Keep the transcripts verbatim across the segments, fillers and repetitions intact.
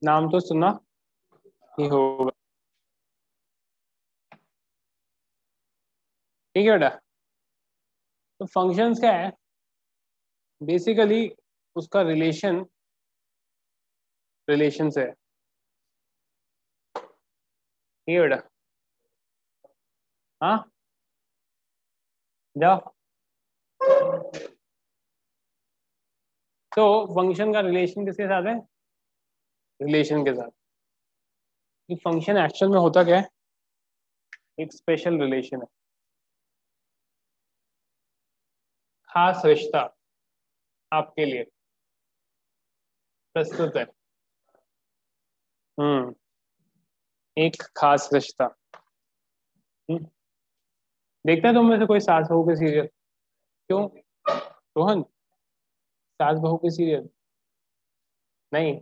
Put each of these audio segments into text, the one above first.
नाम तो सुना ही होगा। ठीक है बेटा। तो फंक्शंस क्या है बेसिकली, उसका रिलेशन रिलेशन से है। ठीक है बेटा। हाँ, जाओ। तो फंक्शन का रिलेशन किसके साथ है? रिलेशन के साथ। कि फंक्शन एक्चुअल में होता क्या है? एक स्पेशल रिलेशन है, खास रिश्ता आपके लिए प्रस्तुत है। हम्म एक खास रिश्ता। हम्म, देखता है तुम में से कोई सास बहू के सीरियल? क्यों रोहन? सास बहू के सीरियल नहीं?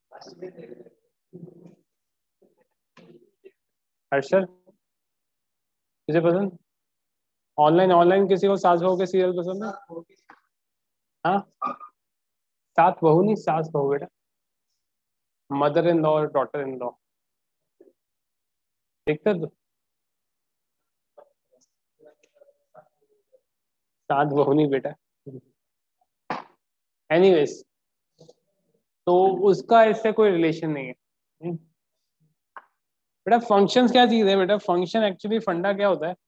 हर्षल, किसे पसंद? ऑनलाइन ऑनलाइन किसी को सास बहू के सीरियल पसंद है? हाँ, सास बहू नहीं, सास बहू बेटा। मदर इन लॉ और डॉटर इन लॉ। देखते हो तो? सास बहू नहीं बेटा। एनीवेज, तो उसका इससे कोई रिलेशन नहीं है। हम्म, बेटा फंक्शंस क्या चीज है बेटा? फंक्शन एक्चुअली फंडा क्या होता है?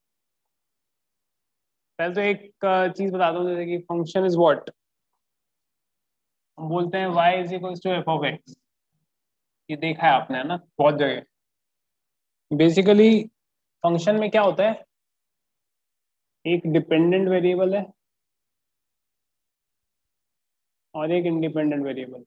पहले तो एक अ, चीज बता दो, जैसे कि फंक्शन इज व्हाट। हम बोलते हैं y is equal to F of X. ये देखा है आपने, है ना, बहुत जगह। बेसिकली फंक्शन में क्या होता है? एक डिपेंडेंट वेरिएबल है और एक इंडिपेंडेंट वेरिएबल।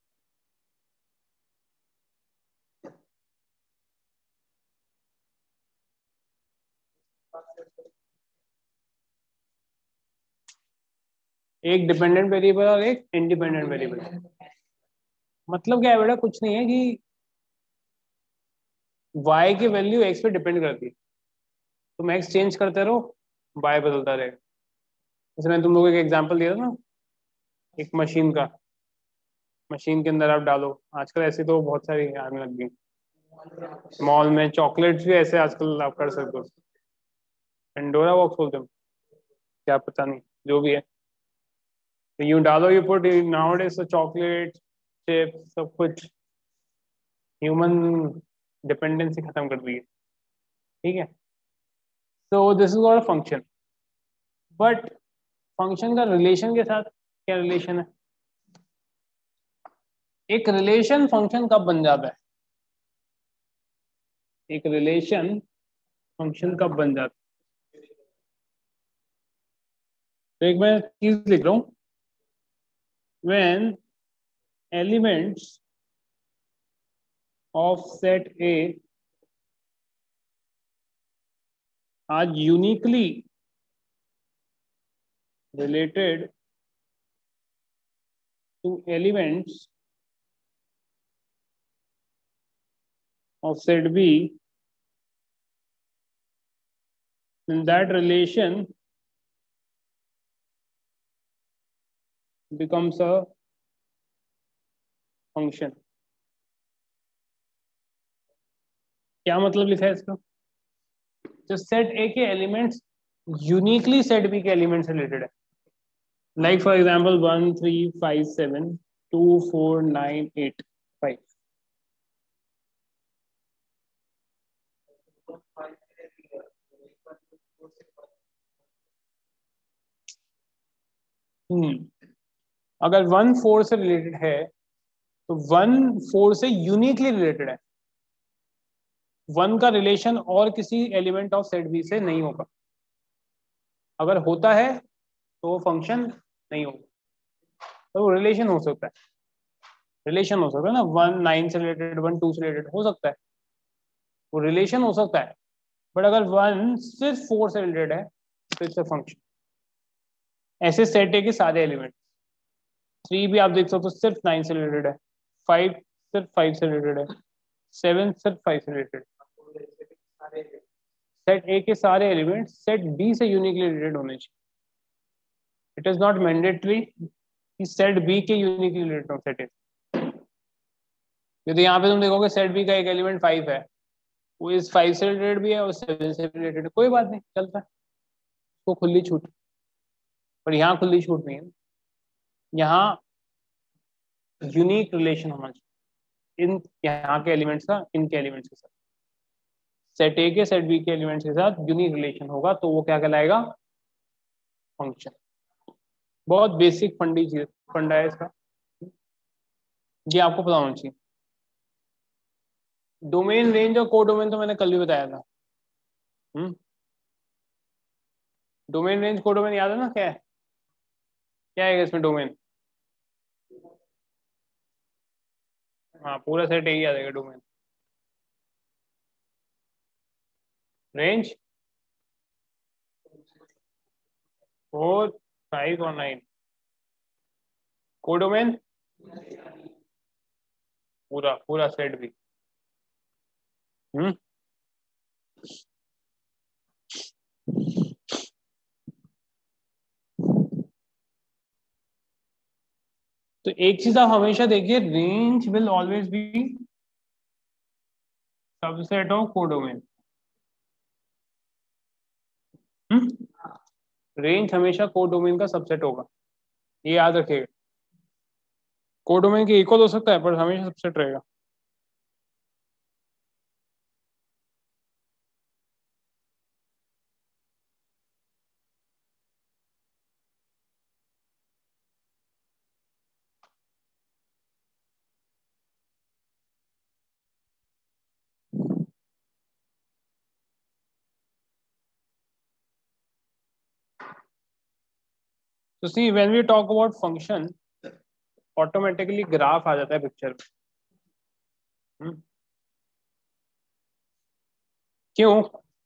एक डिपेंडेंट वेरिएबल और एक इंडिपेंडेंट वेरिएबल। मतलब क्या है बेटा? कुछ नहीं है कि y की वैल्यू x पे डिपेंड करती है। तुम x चेंज करते रहो, y बदलता रहेगा। जैसे मैंने तुम लोगों को एक एग्जांपल दिया था ना, एक मशीन का। मशीन के अंदर आप डालो, आजकल ऐसी तो बहुत सारी आने लग गई। मॉल में चॉकलेट्स भी ऐसे आजकल आप कर सकते हो। पेंडोरा बॉक्स बोलते हो? क्या पता नहीं, जो भी है। तो यूं डालो, you put nowadays chocolate chips सब कुछ। ह्यूमन डिपेंडेंसी खत्म कर दी है। ठीक है। तो this is not a function. But function का रिलेशन के साथ क्या रिलेशन है? एक रिलेशन फंक्शन कब बन जाता है? एक रिलेशन फंक्शन कब बन जाता है? तो एक मैं चीज लिख रहा हूं। When elements of set A are uniquely related to elements of set B, then that relation becomes a function. क्या मतलब लिखा है इसका? जो सेट ए के एलिमेंट्स यूनिकली सेट बी के एलिमेंट से रिलेटेड है। Like for example one three five seven two four nine eight five. Hmm अगर वन फोर से रिलेटेड है तो वन फोर से यूनिकली रिलेटेड है। वन का रिलेशन और किसी एलिमेंट ऑफ सेट बी से नहीं होगा। अगर होता है तो वो फंक्शन नहीं होगा। तो वो रिलेशन हो सकता है। रिलेशन हो सकता है ना, वन नाइन से रिलेटेड, वन टू से रिलेटेड हो सकता है। वो रिलेशन हो सकता है। बट अगर वन सिर्फ फोर से रिलेटेड है तो इट्स अ फंक्शन। ऐसे सेट है कि सारे एलिमेंट। थ्री भी आप देख सकते हो सिर्फ नाइन से रिलेटेड है। फाइव सिर्फ फाइव से रिलेटेड है। सेवन सिर्फ फाइव से रिलेटेड। सेट ए के सारे एलिमेंट सेट बी से यूनिकली रिलेटेड होने चाहिए। इट इज नॉट मैंडेटरी कि सेट बी के यूनिकली रिलेटेड हो सेट ए। यदि यहाँ पे तुम देखोगे सेट बी का एक एलिमेंट फाइव है, वो इस फाइव से रिलेटेड भी है और सेवन से रिलेटेड, कोई बात नहीं, चलता है, उसको खुली छूट। पर यहाँ खुली छूट नहीं है, यहाँ यूनिक रिलेशन होना चाहिए इन यहाँ के एलिमेंट्स का इनके एलिमेंट्स के साथ। सेट ए के सेट बी के एलिमेंट्स के साथ यूनिक रिलेशन होगा तो वो क्या कहलाएगा, फंक्शन। बहुत बेसिक फंडी चीज फंडा है इसका, ये आपको पता होना चाहिए। डोमेन रेंज और को डोमेन तो मैंने कल भी बताया था। Hmm domain range codomain याद है ना, क्या है, क्या है इसमें डोमेन? हाँ पूरा सेट यही आ जाएगा डोमेन। रेंज फोर फाइव और नाइन। को डोमेन पूरा पूरा सेट भी। हम्म तो एक चीज आप हमेशा देखिए, range will always be subset of codomain. Range हमेशा को डोमेन का सबसेट होगा, ये याद रखिएगा। को डोमेन के इक्वल हो सकता है पर हमेशा सबसेट रहेगा। तो see when we talk about function, automatically graph आ जाता है पिक्चर में। क्यों?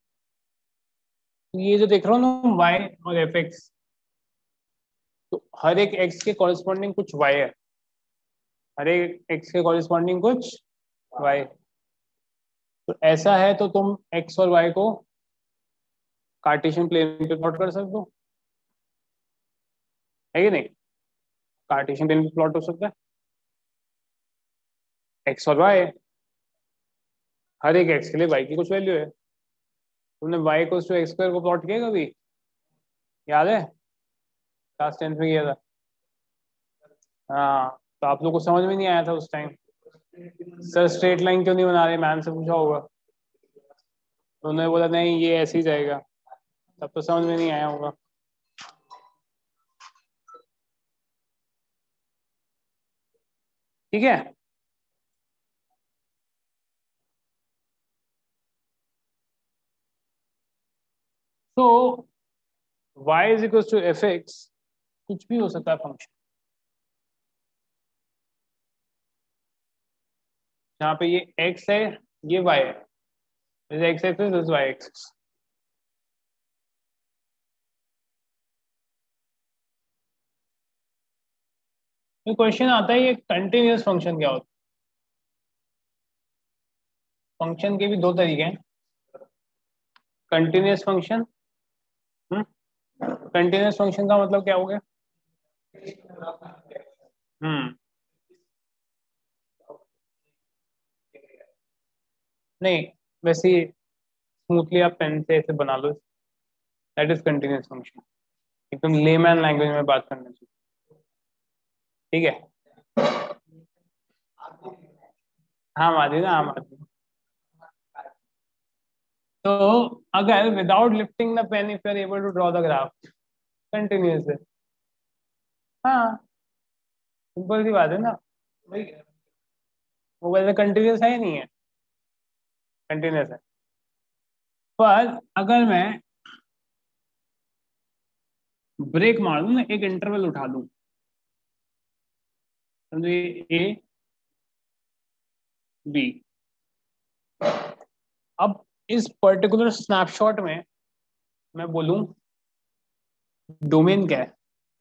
ये जो देख रहा हूँ ना वाई और एफ एक्स, तो हर एक एक्स के कॉरेस्पॉन्डिंग कुछ वाई है, हर एक एक्स के कॉरेस्पॉन्डिंग कुछ वाई। तो ऐसा है तो तुम एक्स और वाई को कार्टेशियन प्लेन पे प्लॉट कर सकते हो, है कि नहीं? कार्टेशियन प्लेन पे प्लॉट हो सकता है एक्स और वाई, हर एक एक्स के लिए वाई की कुछ वैल्यू है। तुमने वाई को एक्स स्क्वायर को प्लॉट किया कभी, याद है? क्लास टेंथ में किया था। हाँ तो आप लोग को समझ में नहीं आया था उस टाइम, सर स्ट्रेट लाइन क्यों नहीं बना रहे, मैम से पूछा होगा, तो उन्होंने बोला नहीं ये ऐसे ही जाएगा, तब तो समझ में नहीं आया होगा। ठीक है, तो y is equal to F X, कुछ भी हो सकता है फंक्शन, जहाँ पे ये x है ये y है, this x axis this y axis. तो क्वेश्चन आता है ये कंटिन्यूअस फंक्शन क्या होता है? फंक्शन के भी दो तरीके हैं, कंटिन्यूअस फंक्शन। कंटिन्यूअस फंक्शन का मतलब क्या हो गया? हम्म नहीं, वैसे स्मूथली आप पेन से ऐसे बना लो, दैट इज कंटिन्यूअस फंक्शन, एकदम लेमैन लैंग्वेज में बात करना चाहिए। ठीक है, हाँ मादी ना, हाँ मादी। तो अगर without lifting the pen if you are able to draw the graph continuous है, हाँ सिंपल सी बात है ना, वो वैसे कंटिन्यूअस है ही नहीं है, कंटिन्यूअस है। पर अगर मैं ब्रेक मार दूं ना, एक इंटरवल उठा दूं, समझो ये ए बी, अब इस पर्टिकुलर स्नैपशॉट में मैं बोलूं डोमेन क्या है,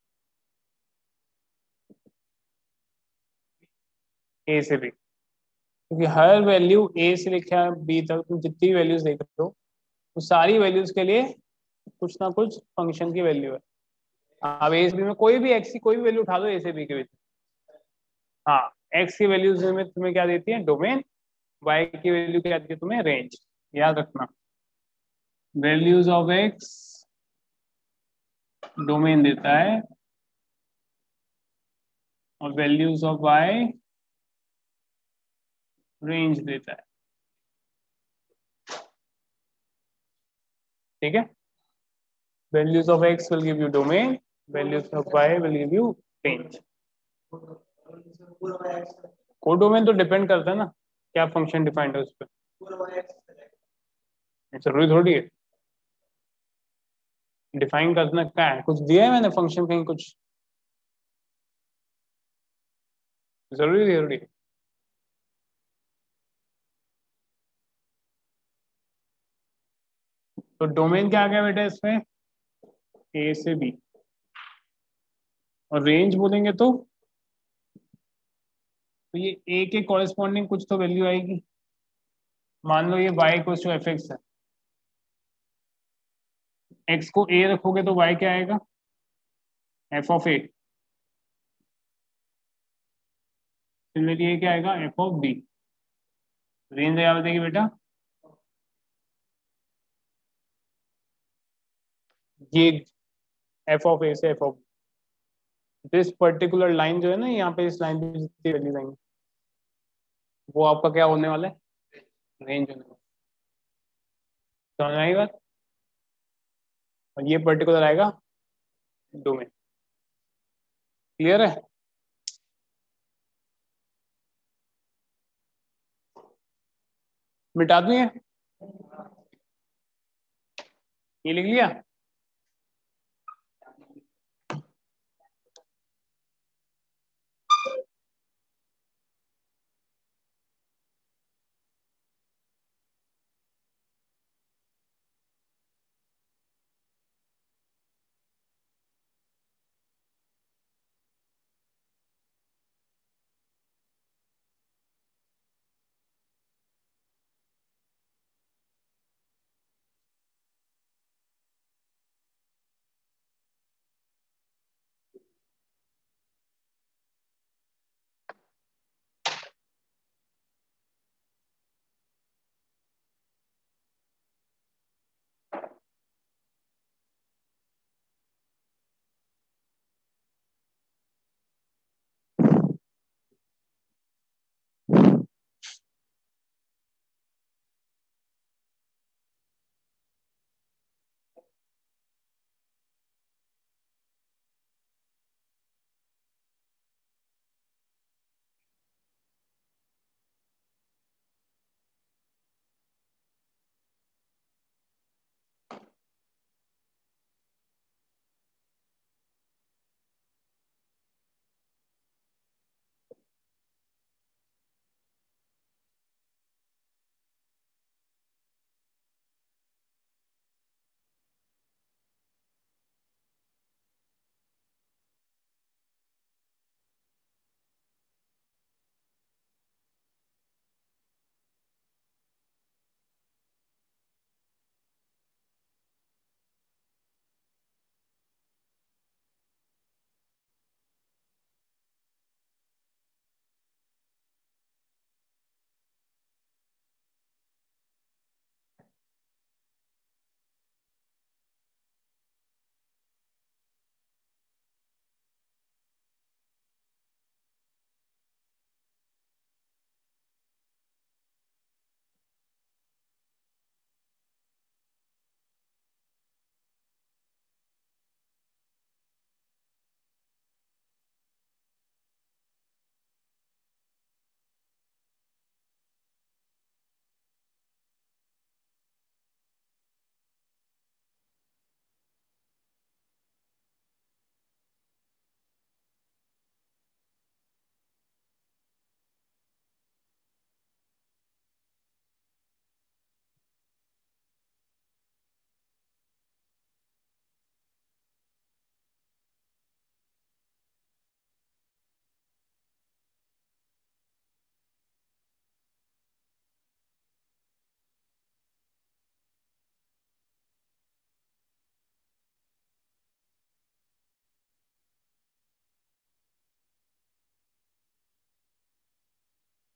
ए से बी, क्योंकि हर वैल्यू ए से लेकर बी तक तुम जितनी वैल्यूज देख रहे हो वो सारी वैल्यूज के लिए कुछ ना कुछ फंक्शन की वैल्यू है। अब ए से बी में कोई भी एक्स की कोई भी वैल्यू उठा दो ए से बी के बीच, हाँ एक्स की वैल्यूज में तुम्हें क्या देती है, डोमेन, वाई की वैल्यू क्या देती है तुम्हें, रेंज। याद रखना, वैल्यूज ऑफ एक्स डोमेन देता है और वैल्यूज ऑफ वाई रेंज देता है। ठीक है, values of x will give you domain, values of y will give you range. Codomain तो डिपेंड करता है ना क्या फंक्शन डिफाइंड है उस पर, जरूरी थोड़ी है डिफाइन करना। क्या है, कुछ दिया है मैंने फंक्शन कहीं, कुछ जरूरी जरूरी है। तो डोमेन क्या आ गया बेटा इसमें, ए से बी, और रेंज बोलेंगे तो तो ये ए के कॉरेस्पॉन्डिंग कुछ तो वैल्यू आएगी। मान लो ये y equal to F x है, x को a रखोगे तो y क्या आएगा, एफ ऑफ ए। सिमिलरली ये क्या आएगा, एफ ऑफ बी। रेंज क्या बताएगी बेटा, ये एफ ऑफ ए से f of, this particular line जो है ना यहाँ पे, इस लाइन पे जितनी वैल्यूज आएंगी वो आपका क्या होने वाला है, रेंज होने वाला है। समझ में आई बात, और ये पर्टिकुलर आएगा डोमेन। क्लियर है, मिटा दूं ये ये लिख लिया।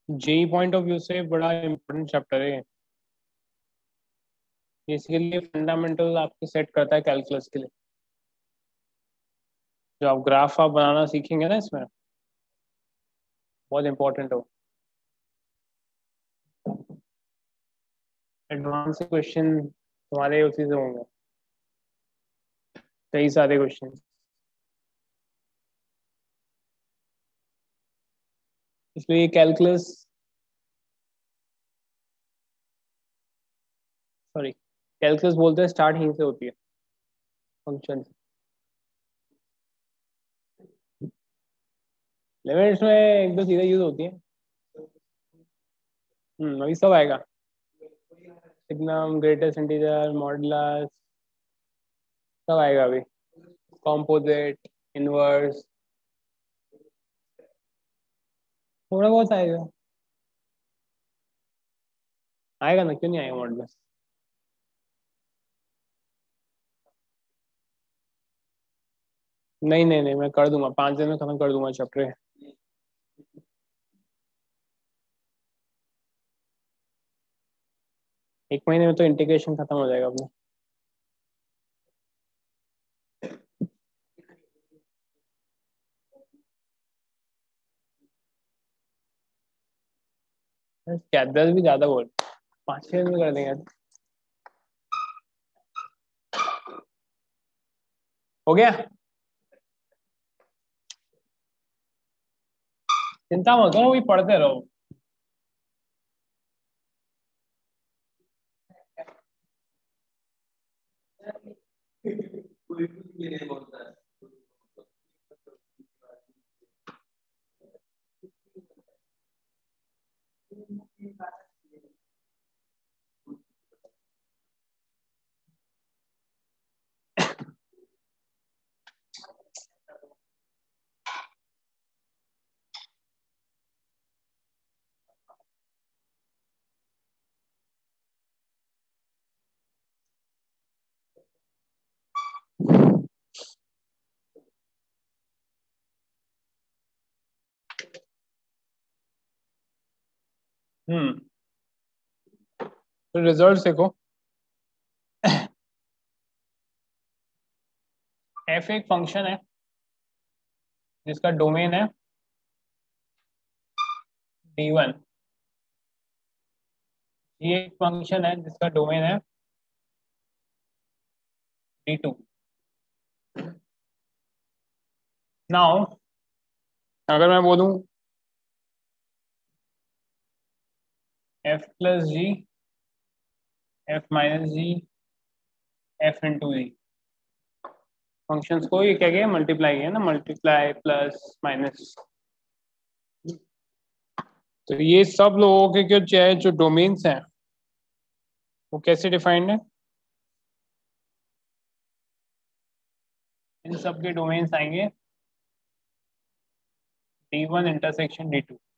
जेई पॉइंट ऑफ व्यू से बड़ा इम्पोर्टेंट चैप्टर है इसके लिए। फंडामेंटल आपके सेट करता है कैलकुलस के लिए। जो आप ग्राफ आप बनाना सीखेंगे ना इसमें, बहुत इंपॉर्टेंट हो। एडवांस क्वेश्चन तुम्हारे उसी से होंगे, कई सारे क्वेश्चन। इसलिए कैलकुलस, सॉरी, कैलकुलस बोलते हैं स्टार्ट यहीं से होती है, फंक्शन। लिमिट्स में एक दो चीजें यूज होती है। हम्म अभी सब आएगा। सिग्नम, ग्रेटेस्ट इंटीजर, मॉडुलस, सब आएगा अभी। कॉम्पोजिट, इनवर्स, थोड़ा बहुत आएगा। आएगा ना, क्यों नहीं आएगा मॉडुलस। नहीं नहीं नहीं, मैं कर दूंगा, पाँच दिन में खत्म कर दूंगा चैप्टर। एक महीने में तो इंटीग्रेशन खत्म हो जाएगा अपना। क्या दस भी ज्यादा बोल, पाँच छह दिन में कर देंगे। हो गया। चिंता मत करो, वही पढ़ते रहो। हम्म तो रिजल्ट देखो। एफ एक फंक्शन है जिसका डोमेन है डी वन। ये एक फंक्शन है जिसका डोमेन है डी टू। नाउ अगर मैं बोलूं f plus g, f minus g, f into g, functions को ये क्या किया, मल्टीप्लाई किया ना, मल्टीप्लाई प्लस माइनस। तो ये सब लोगों के जो चाहे जो डोमेन्स हैं वो कैसे डिफाइंड है। इन सब के डोमेन्स आएंगे D one intersection D two.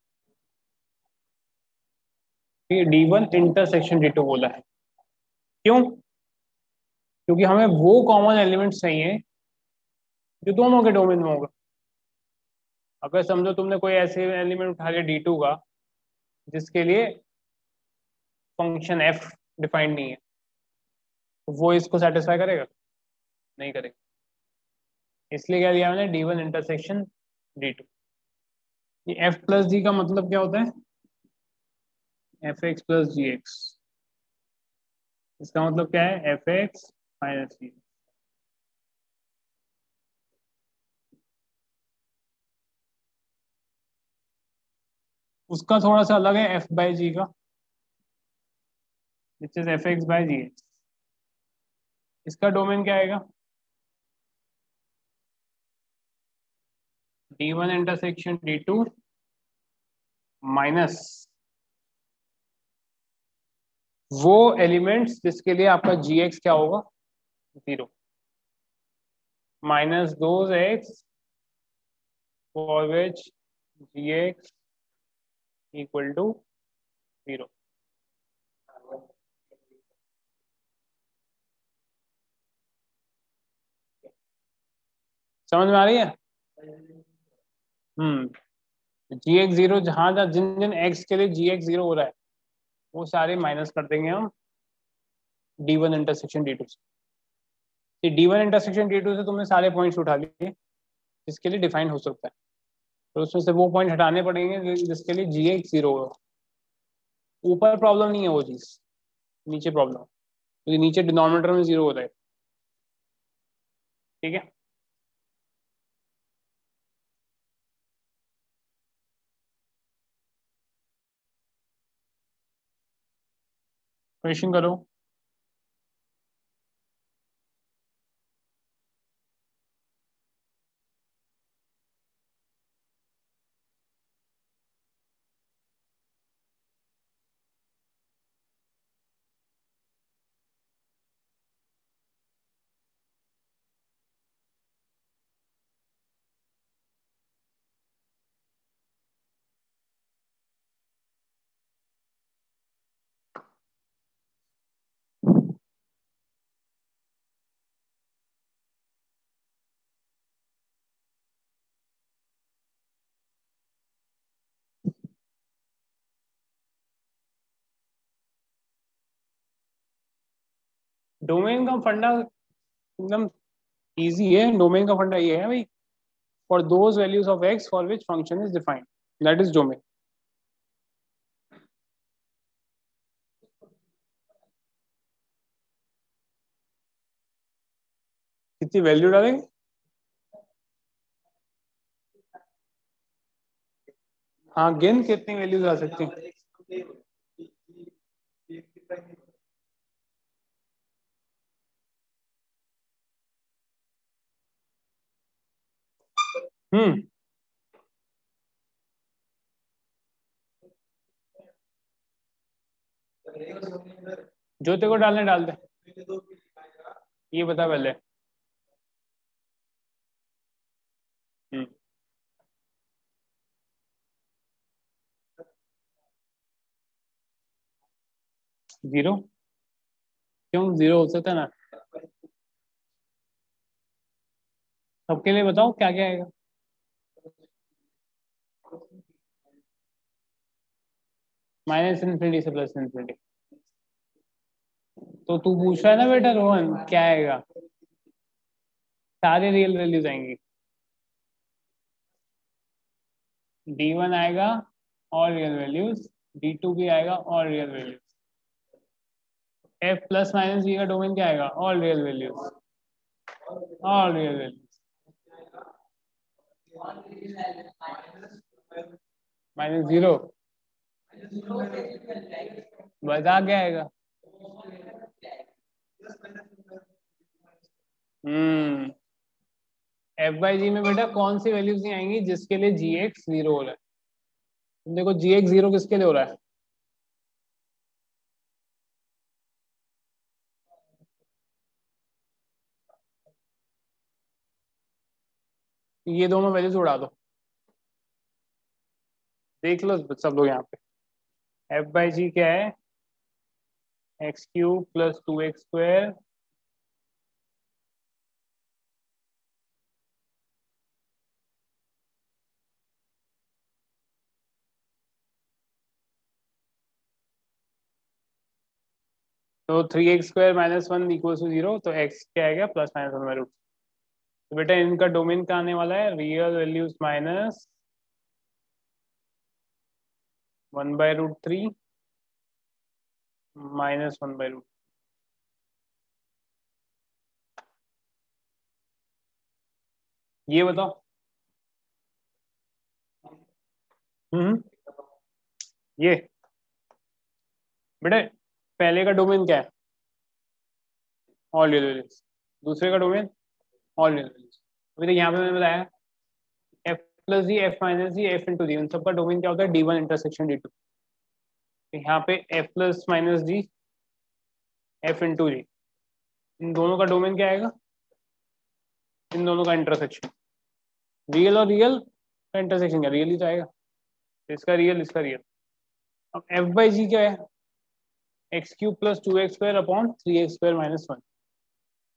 D one intersection D two बोला है, क्यों? क्योंकि हमें वो कॉमन एलिमेंट चाहिए जो दोनों के डोमेन में होगा। अगर समझो तुमने कोई ऐसे एलिमेंट उठा लिया डी टू का जिसके लिए फंक्शन एफ डिफाइंड नहीं है, तो वो इसको सेटिस्फाई करेगा? नहीं करेगा। इसलिए क्या लिया मैंने, D one intersection D two. ये एफ प्लस जी का मतलब क्या होता है, f x plus g x. इसका मतलब क्या है, एफ एक्स माइनस जी। उसका थोड़ा सा अलग है एफ बाई जी का, which is f x by g x. इसका डोमेन क्या आएगा, D one intersection D two minus वो एलिमेंट्स जिसके लिए आपका जी एक्स क्या होगा, zero, minus those x for which g x equal to zero. समझ में आ रही है? हम्म जी एक्स जीरो जहाँ जहाँ जिन जिन एक्स के लिए जी एक्स जीरो हो रहा है वो सारे माइनस कर देंगे हम D one intersection D two से। D one intersection D two से तुमने सारे पॉइंट्स उठा लिए जिसके लिए डिफाइन हो सकता है, तो उसमें से वो पॉइंट हटाने पड़ेंगे जिसके लिए जी एक्स जीरो होगा। ऊपर प्रॉब्लम नहीं है वो चीज़, नीचे प्रॉब्लम, क्योंकि नीचे डिनोमिनेटर में जीरो होता है। ठीक है, क्वेश्चन करो। डोमेन का फंडा एकदम इजी है। डोमेन का फंडा ये है भाई, for those values of x for which function is defined, that is domain. कितनी वैल्यू डालेंगे? हाँ, गिन कितनी वैल्यूज आ सकती हैं। हम्म जो तेरे को डालने डाल दे, ये बता पहले। हम्म जीरो? क्यों जीरो हो सकता है ना? सबके लिए बताओ क्या क्या आएगा। माइनस इन्फिनिटी से प्लस इन्फिनिटी। तो तू पूछ रहा है ना बेटा रोहन क्या आएगा? सारे रियल वैल्यूज आएंगी। डी वन आएगा और रियल वैल्यूज, डी टू भी आएगा और real values. F plus minus g का डोमेन क्या आएगा? All real values, all real values. Minus zero बता क्या आएगा? हम्म एफ बाई जी में बेटा कौन सी वैल्यूज नहीं आएंगी जिसके लिए जी एक्स जीरो हो रहा है? तुम देखो जी एक्स जीरो किसके लिए हो रहा है? ये दोनों वैल्यूज उड़ा दो, देख लो सब लोग यहाँ पे। एफ बाई जी क्या है? X cube plus two x square तो three x square minus one equal to zero, तो एक्स क्या आएगा? Plus minus one by root. तो बेटा इनका डोमेन क्या आने वाला है? Real values minus one by root three minus one by root. ये बताओ। हम्म ये बेटा पहले का डोमेन क्या है? All real values. दूसरे का डोमेन ऑल रियल वैल्यूज। अभी तो यहाँ पे मैंने बताया f plus g, f minus g, f into g, उन सबका डोमेन क्या होता है? D one intersection D two. तो यहाँ पे f plus minus g, f into g, इन दोनों का डोमेन क्या आएगा? इन दोनों का इंटरसेक्शन। रियल और रियल का इंटरसेक्शन क्या? रियल ही तो आएगा। इसका रियल, इसका रियल। अब एफ बाई जी क्या है? X cube plus two x square upon three x square minus one.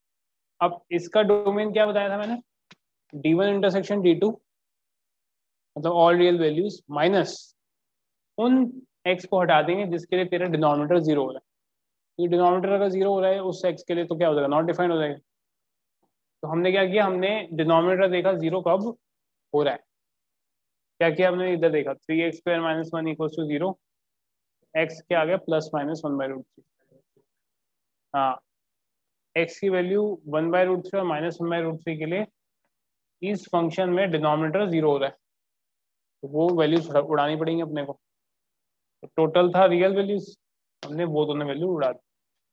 अब इसका डोमेन क्या बताया था मैंने? D one intersection D two मतलब ऑल रियल वैल्यूज माइनस उन एक्स को हटा देंगे जिसके लिए तेरा डिनोमिनेटर जीरो हो रहा है। तो डिनोमिनेटर अगर जीरो हो रहा है उस एक्स के लिए तो क्या हो जाएगा, नॉट डिफाइंड हो जाएगा। तो हमने क्या किया, हमने डिनोमिनेटर देखा जीरो कब हो रहा है, क्या किया हमने इधर देखा three x square minus one equal to zero, x के आ गया plus minus one by root three. हाँ, एक्स की value one by root three और minus one by root three के लिए इस फंक्शन में डिनोमिनेटर जीरो हो रहा है, तो वो वैल्यूज उड़ानी पड़ेंगी अपने को। तो टोटल था रियल वैल्यूज, हमने वो दोनों वैल्यू उड़ा दी।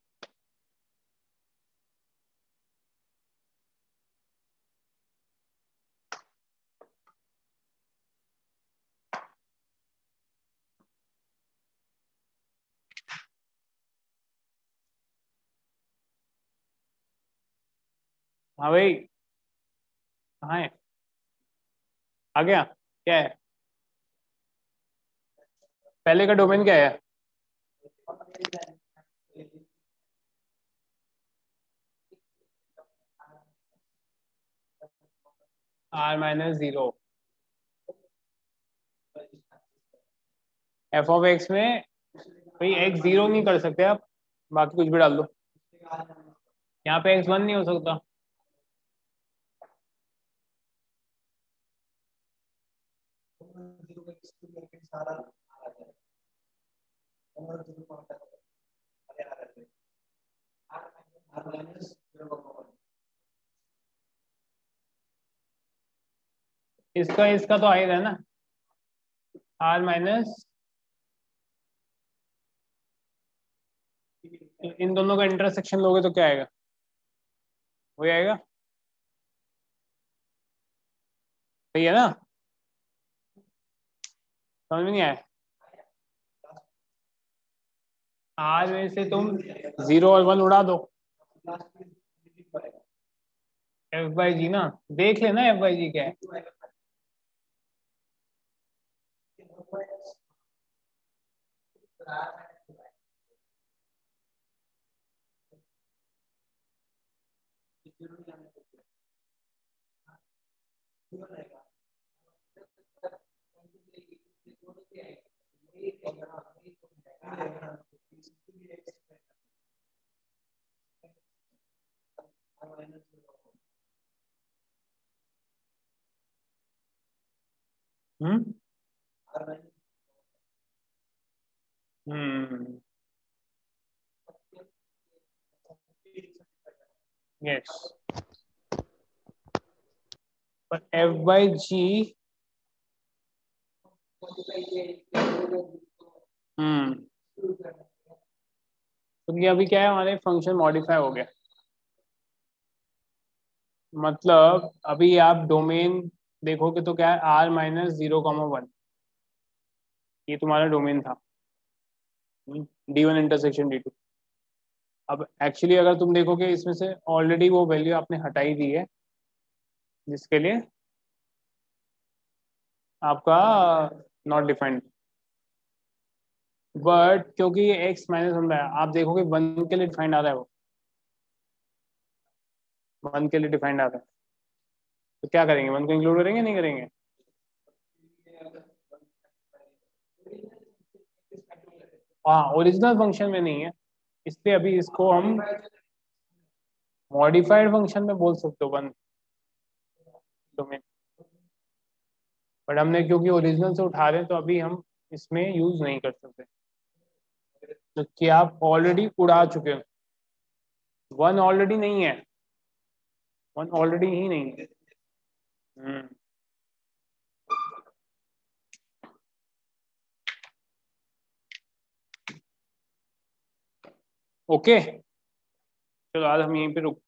हाँ भाई, कहाँ है, आ गया, क्या है पहले का डोमेन क्या है? R minus zero. F of x में भाई एक्स जीरो नहीं कर सकते आप, बाकी कुछ भी डाल दो, यहाँ पे एक्स वन नहीं हो सकता। इसका इसका तो आएगा ना, आर माइनस, इन दोनों का इंटरसेक्शन लोगे तो क्या आएगा, वही आएगा, सही है ना, समझ में नहीं आया? आर में से तुम जीरो और वन उड़ा दो, एफ बाई जी ना, देख लेना एफ बाई जी क्या है। हम्म हम्म यस, पर एफ बाई जी, हम्म तो ये अभी क्या है, हमारे फंक्शन मॉडिफाई हो गया। मतलब अभी आप डोमेन देखोगे तो क्या है, R minus zero comma one, ये तुम्हारा डोमेन था, D one intersection D two. अब एक्चुअली अगर तुम देखोगे इसमें से ऑलरेडी वो वैल्यू आपने हटाई दी है, जिसके लिए आपका नॉट डिफाइंड। बट क्योंकि ये एक्स माइनस वन है, आप देखोगे वन के लिए डिफाइंड आ रहा है, वो वन के लिए डिफाइंड आ रहा है, तो क्या करेंगे, वन को इंक्लूड करेंगे नहीं करेंगे? हाँ, ओरिजिनल फंक्शन में नहीं है, इसलिए अभी इसको हम मॉडिफाइड फंक्शन में बोल सकते हो, वन डोमेन। बट हमने क्योंकि ओरिजिनल से उठा रहे हैं तो अभी हम इसमें यूज नहीं कर सकते, क्योंकि आप ऑलरेडी उड़ा चुके हो, वन ऑलरेडी नहीं है, वन ऑलरेडी ही नहीं है। हम्म ओके, चलो आज हम यहीं पे रुक